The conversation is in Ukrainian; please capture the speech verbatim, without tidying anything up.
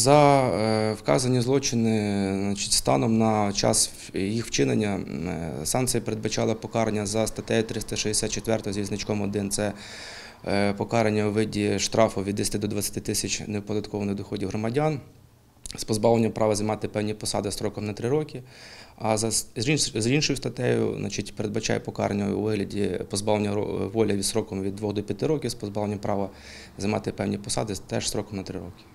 За вказані злочини, значить, станом на час їх вчинення санкції передбачали покарання за статтею триста шістдесят чотири зі значком один. Це покарання у виді штрафу від десяти до двадцяти тисяч неоподаткованих доходів громадян з позбавленням права займати певні посади строком на три роки. А за, з іншою статтею, значить, передбачає покарання у вигляді позбавлення волі від строком від двох до п'яти років з позбавленням права займати певні посади теж строком на три роки.